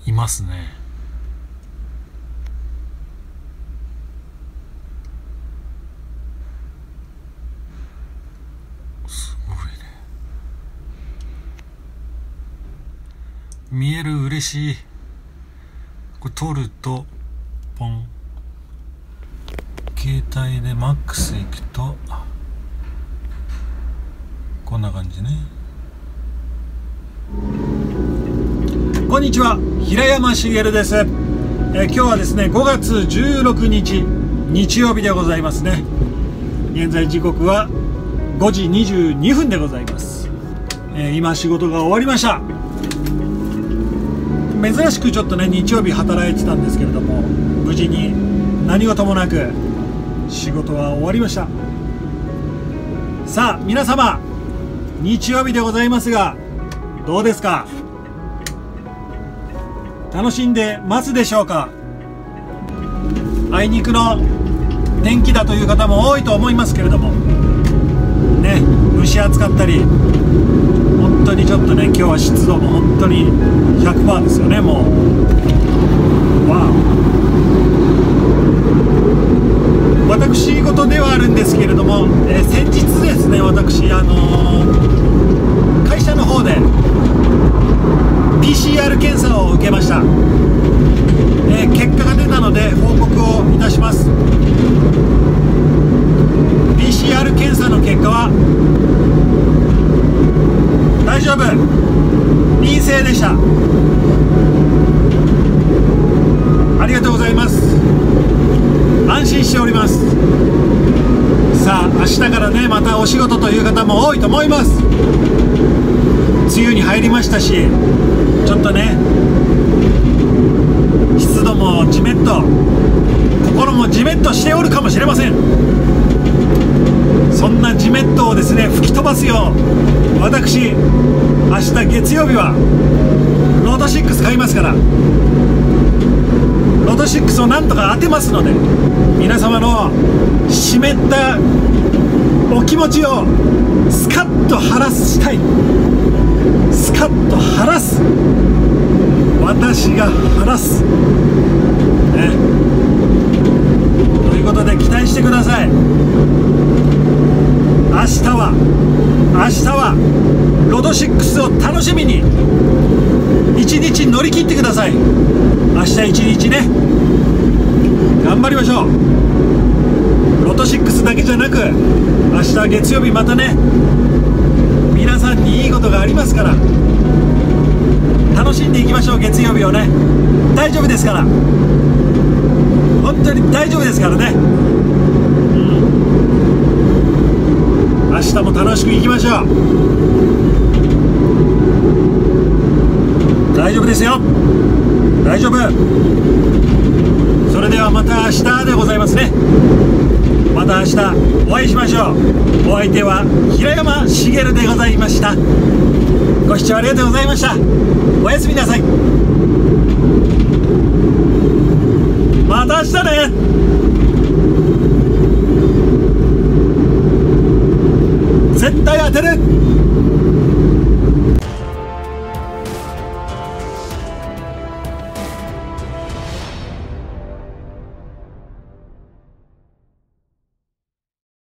いますね。すごいね。見える、嬉しい。これ取るとポン、携帯でマックスいくとこんな感じね。こんにちは、平山茂です。今日はですね5月16日日曜日でございますね。現在時刻は5時22分でございます。今仕事が終わりました。珍しくちょっとね日曜日働いてたんですけれども、無事に何事もなく仕事は終わりました。さあ皆様、日曜日でございますがどうですか？楽しんでますでしょうか？あいにくの天気だという方も多いと思いますけれどもね、蒸し暑かったり、本当にちょっとね今日は湿度も本当に 100% ですよね。もうわお、私事ではあるんですけれども、先日ですね、私会社の方で PCR 検査を受けました。結果が出たので報告をいたします。 PCR 検査の結果は大丈夫、陰性でした。ありがとうございます。安心しております。さあ明日からねまたお仕事という方も多いと思います。梅雨に入りましたし、ちょっとね湿度もジメッと、心もジメッとしておるかもしれません。そんなジメットをですね吹き飛ばすよう、私明日月曜日はロード6買いますから、ロード6をなんとか当てますので、皆様の湿ったお気持ちをスカッと晴らしたい。スカッと晴らす、私が晴らす、ね、ということで期待してください。明日はロード6を楽しみに一日乗り切ってください。明日一日ね頑張りましょう。ロード6だけじゃなく明日月曜日またね皆さんにいいことがありますから楽しんでいきましょう。月曜日をね、大丈夫ですから、本当に大丈夫ですからね、明日も楽しくいきましょう。大丈夫ですよ、大丈夫。それではまた明日でございますね。また明日お会いしましょう。お相手は平山茂でございました。ご視聴ありがとうございました。おやすみなさい。また明日ね。絶対当てる。